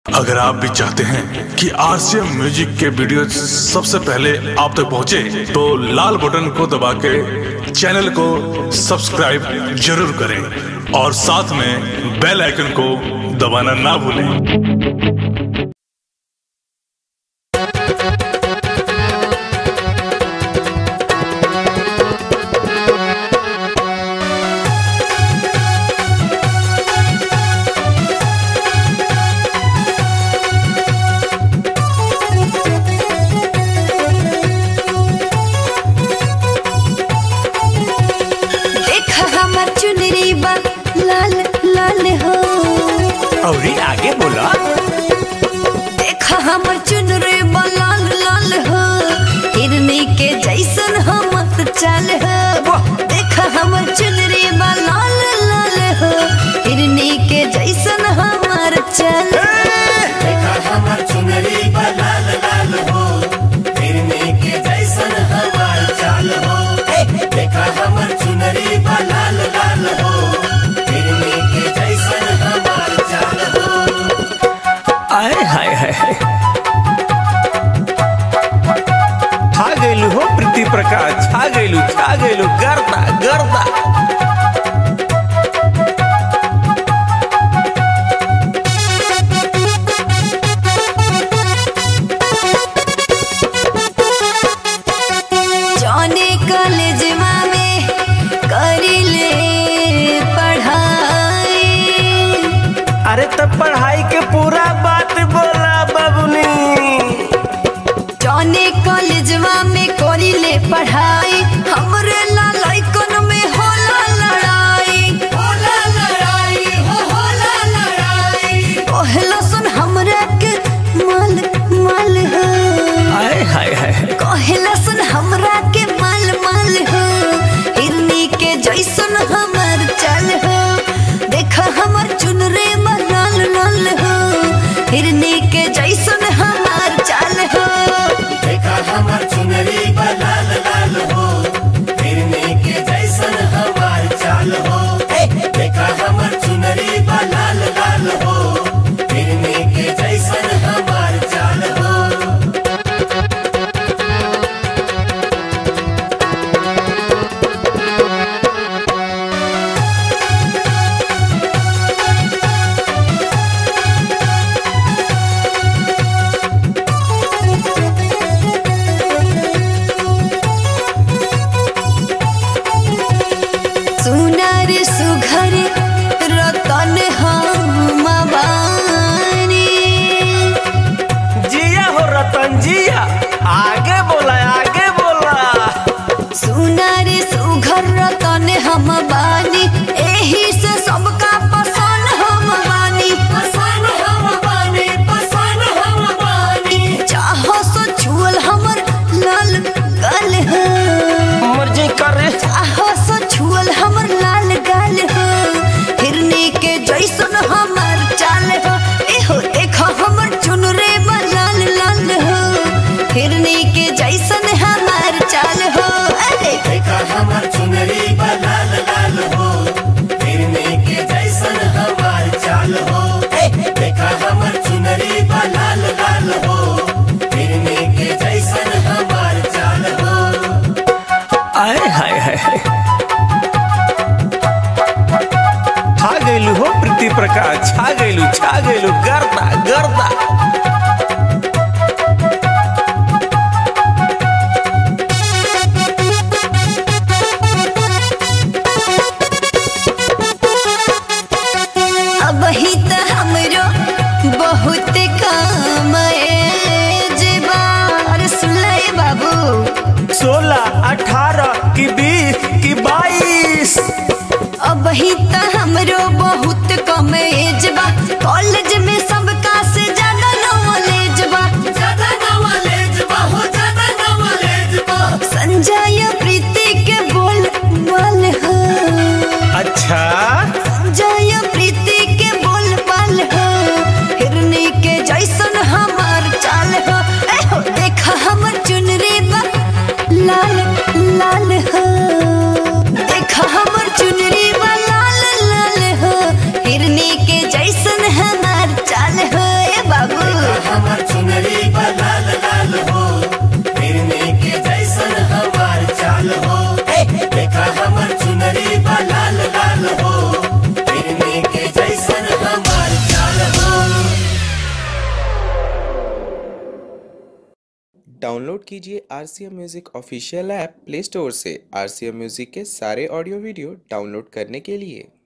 अगर आप भी चाहते हैं कि आरसीएम म्यूजिक के वीडियो सबसे पहले आप तक पहुंचे, तो लाल बटन को दबा के चैनल को सब्सक्राइब जरूर करें और साथ में बेल आइकन को दबाना ना भूलें। अरे आगे बोला। देखा हमर चुनरी लाल लाल हो, हिरनी के जैसन हमर चाल हो। देखा हमर चुनरी लाल लाल हो, हिरनी के जैसन हमर चाल। देखा हमर चुनरी लाल लाल हो, हिरनी के जैसन हमर चाल हो। देखा हमर चुनरी लाल लाल हो, हिरनी के जैसन हमर चाल हो। आए हाय हाय हाय, छा गइलू हो प्रीति प्रकाश, छा गइलू गर्दा गर्दा। जाने कॉलेजवा में करिले पढ़ाई। अरे तब पढ़ाई के पूरा बात बोला बबुनी। जाने कॉलेजवा में करिले पढ़ाई, हमरे लाइकन में होला लड़ाई। होला लड़ाई हो, होला लड़ाई। कहला सुन हमरा के माल माल हो। आए हाय हाय, कहला सुन हमरा के माल माल हो, हिरनी के जैसन हमर चाल हो। देखा हमर चुनरी लाल लाल हो, हिरनी के जैसन हमर चाल हो। देखा हमर चुनरी लाल लाल हो, हिरनी के जैसन हमर चाल हो। देखा हमर चुनरी लाल लाल हो, हिरनी के जैसन हमर चाल हो। सुनर सुघर रतन हम बानी। जिया हो रतन जिया, आगे बोला आगे बोला। सुनर सुघर रतन हम बानी, एही से सबका पसंद हम बानी। पसंद हम बानी, पसंद हम बानी। चाहो सो छुअल हमर लाल गाल हो। मर्जी करे। चाहो सो छुअल हमर लाल गाल हो, हिरनी के जैसन हमर चाल हो। एहो देखो हमर चुनरी लाल लाल हो, हिरनी के जैसन हमर चाल हो। देखा हमर चुनरी लाल लाल हो, हिरनी के जैसन हमर चाल हो। देखा हमर चुनरी लाल लाल हो, हिरनी के जैसन हमर चाल हो। आए हाय हाय हाय, छा गइलू हो प्रीति प्रकाश, छा गइलू गर्दा गर्दा। अब ही तो हमरो बहुत काम जेबा। अरे सुनले बाबू, 16, 18 की 20 की 22। अब ही तो हमरो बहुत कम एज बा। कॉलेज में सबका से ज्यादा नॉलेज बा। ज्यादा नॉलेज बा हो, ज्यादा नॉलेज बा। संजय प्रीति के बोल बाल हो। अच्छा, संजय प्रीति के बोल बाल हो, हिरनी के जैसन हमर चाल हो। एहो देखा हमर चुनरी लाल लाल हो। देखा हमर चुनरी लाल लाल हो, हिरनी डाउनलोड कीजिए RCM music official app play store से। RCM म्यूजिक के सारे ऑडियो वीडियो डाउनलोड करने के लिए